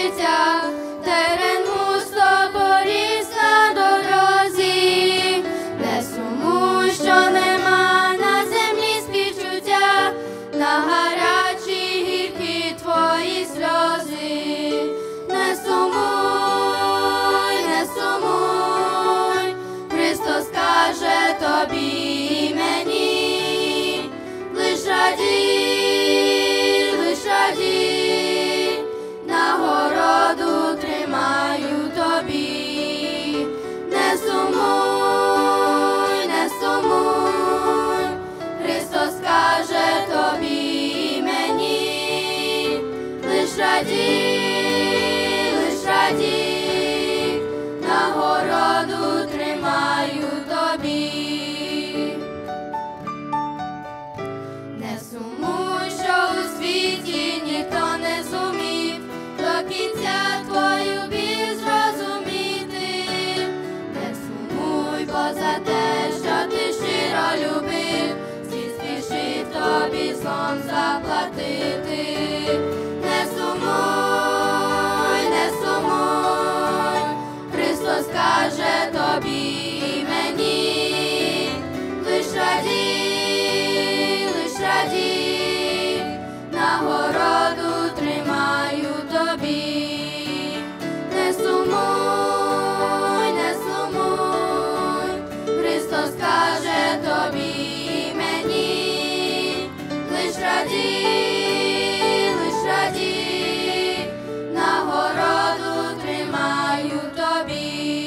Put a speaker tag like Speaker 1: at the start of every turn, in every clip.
Speaker 1: життя, терен густо поріс на дорозі, не сумуй, що нема на землі співчуття, на гарячі гіркі твої сльози. Не сумуй, не сумуй, Христос каже тобі і мені, лиш радій, лиш радій, нагороду тримаю тобі. Не сумуй, не сумуй, Христос каже тобі і мені, лиш радій, лиш радій, нагороду тримаю тобі. Не сумуй, що у світі ніхто не зумів до кінця твою біль зрозуміти. Не сумуй, бо за те, що ти щиро любив, світ спішив тобі злом заплатити. Не сумуй, не сумуй, Христос каже тобі і мені, лиш радій, лиш радій, нагороду тримаю тобі. Не сумуй, не сумуй, Христос каже тобі і мені, лиш радій, лиш радій, нагороду тримаю тобі.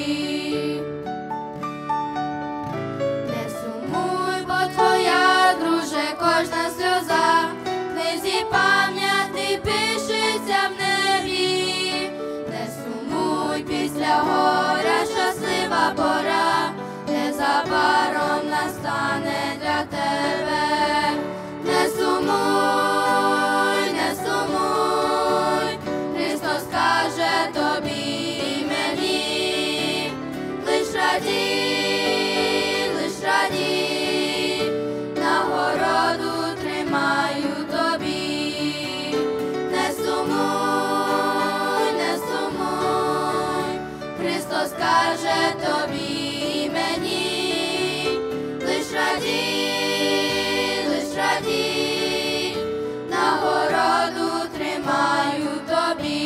Speaker 1: Не сумуй, бо твоя, друже, кожна сльоза в книзі пам'яті пишеться в небі. Не сумуй, після горя щаслива пора, незабаром настане для тебе. Не сумуй, не сумуй, Христос каже тобі і мені, лиш радій, лиш радій, нагороду тримаю тобі. Не сумуй, не сумуй, Христос каже тобі і мені, лиш радій, лиш радій, нагороду тримаю тобі.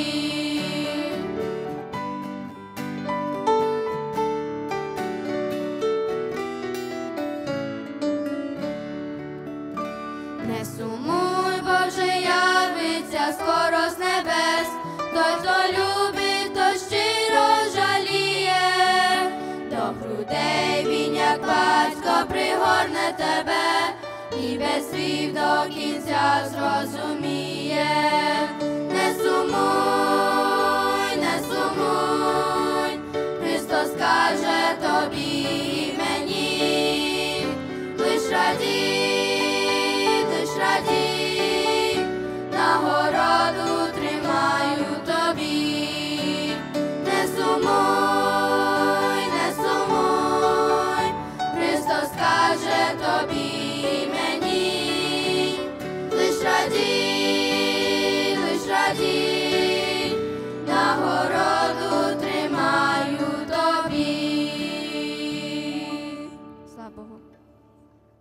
Speaker 1: Не сумуй, бо вже явиться скоро з небес той, хто любить, хто щиро жаліє. До грудей він, як батько, пригорне тебе і без слів до кінця зрозуміє. Не сумуй, не сумуй, Христос каже тобі і мені, лиш радій, лиш радій, нагороду тримаю тобі. Не сумуй, не сумуй, Христос каже тобі і мені, лиш радій, лиш радій, нагороду тримаю тобі. Слава Богу.